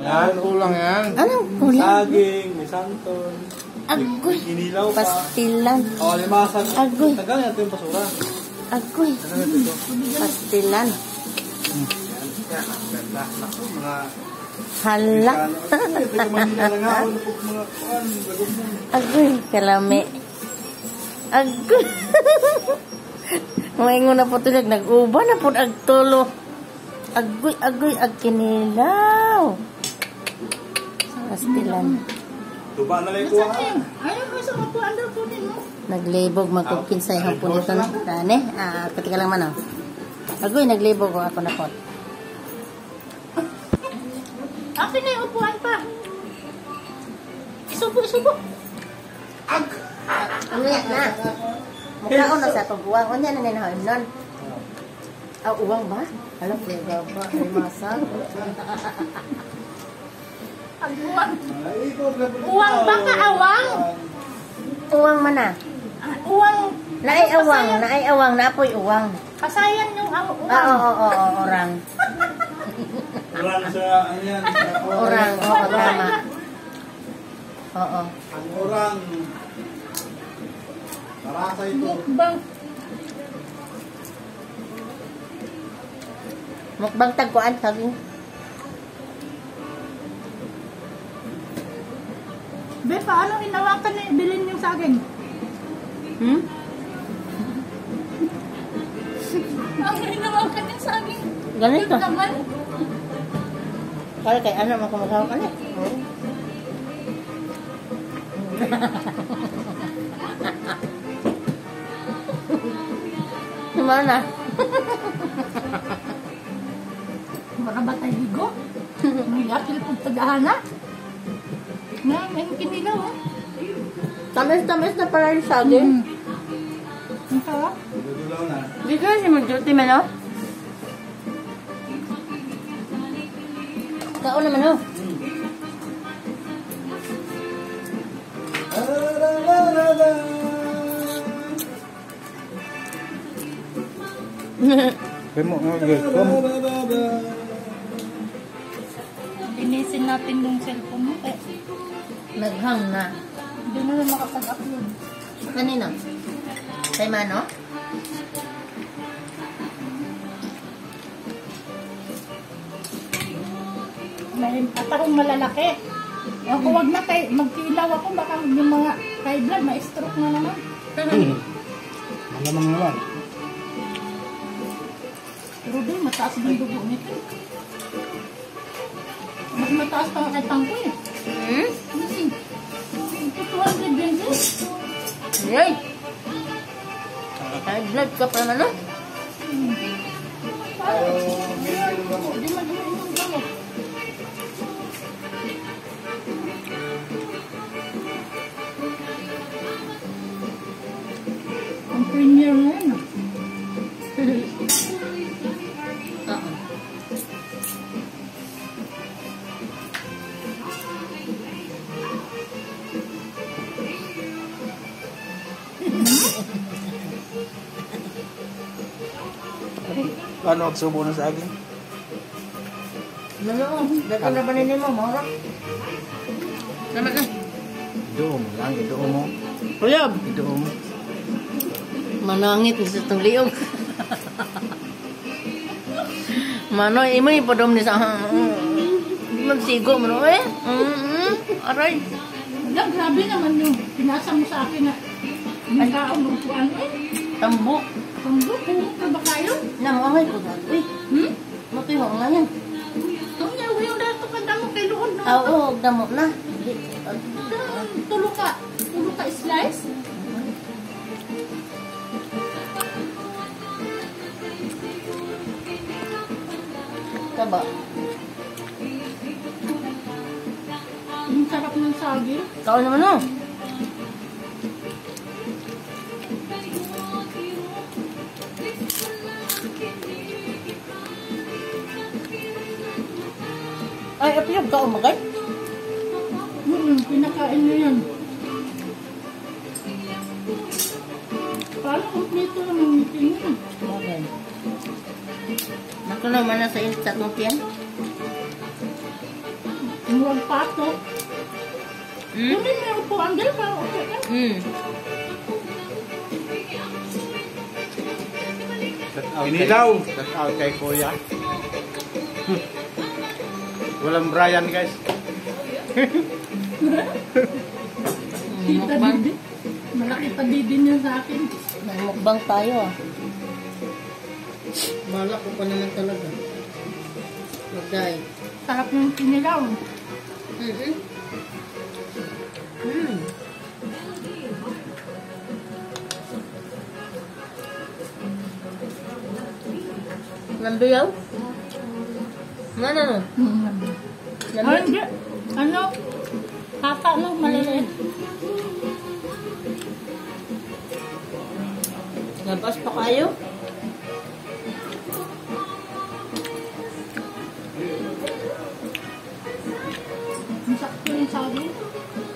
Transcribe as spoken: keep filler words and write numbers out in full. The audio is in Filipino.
Yan, kulang yan. Anong kulang? Saging, may santon. Agoy. Inilaw pa. Pastilan. O, limasan. Agoy. Tagal natin yung basura. Agoy. Tagal natin ito. Pastilan. Yan, yan. Ang ganda. Naku, mga... Hala. Ito yung Manila lang nga. Ano po mga kuhan. Lagos mo. Agoy. Kalami. Agoy. Maingon na po tulag. Nag-uba na po agtulo. Agoy, agoy, ag kinilaw. Pastilan. Tuba na lang kuha. Ayaw ko sa mapuan daw po din mo. Naglibog magkukinsay hapon dito na. Tane, ah, pati ka lang man, oh. Agoy, naglibog ko ako na po. Akin na yung upuan pa. Isubo, isubo. Ag! Ano yan na? Mukhaon na sa pag-uwang. Ano yan na ninahain nun? Ah, uwang ba? Alam, flavor ba? Ay, masag. Ang uwang. Uwang ba ka, awang? Uwang man na. Ah, uwang. Naay awang, naay awang, naapoy uwang. Kasayan yung aw- uwang. Ah, oo, oo, oo, orang. Orang sa, ano yan? Orang, oo, tama. Oo. Ang orang. Tarasa ito. Mukbang. Mukbang tagkuan, sabi. Be, paano hinawakan na bilhin yung saging? Hmm? Paano hinawakan yung saging? Ganito. Ito naman. Kaya kay ano, makamagawa ka na. Gimana? Baka ba tayo ligo? May akil pong tagahana. Nga, may kinilaw, oh. Tamis-tamis na pala yung saging. Mm. Ang sarap. Dudulaw na. Di ka si mag-duty man, no? Kao naman, no? Kemo nga welcome. Linisin natin yung cellphone mo. Eh, Naghang na. hindi mo na makapag-upload. Kanino? Kay Mano? May patarong malalaki. Ako wag na kay magkilaw ako baka yung mga high blood ma-stroke na naman. Alamang naman. Pero din mataas yung dugo nito. Mas mataas pa nga kay Tangko eh. Hmm? Kasi two hundred benches. Yay! High blood ka pa naman, no? Hindi man naman yung gamot. Ang premier na yan ah. Oo. Paano magsubo na sa akin? Ano? Dito na ba nini mo? Mahura? Naman ka? Idoom lang, idoom mo. Kuyab! Idoom. Manangit sa itong liog. Mano, imo ni podom ni sa... Di magsigo mo, no eh? Mm-hmm. Aray. Wala, grabe naman yung pinasa mo sa akin na may kaong lupuan eh. Tambok. Ang lupo, ka ba kayo? Namangay ko dati. Uy, Hmm? mati mo nga yan. Ang yawi yung dato ka damo kay Luon no? Ah, oo, damo na. Tulo ka, tulo ka slice? Taba. Ang sarap ng saging. Kao naman, no? Ay, apiyog ka umagay? Hmm, pinakain niya yan. Paano kompleto ng meeting niya? Okay. Nakunaw man na sa init sa tungkian. Huwag pato. Hmm? Hindi may upuan din. Pero okay na. Hmm. Shout out Inilaw. kay- Shout out kay Kuya. Walang Brian guys. Kita din. Malaki pa din yun sa akin. Mukbang tayo ah. Balak ko pa naman talaga. Mag-diet. Sarap yung kinilaw. Mm-hmm. Mm. Nambiyaw? Ano no? Hmm. Ah, Nambiyaw? hindi. Ano? Tata lang, maliliit. Labas pa kayo? Ang sakto yung sabi.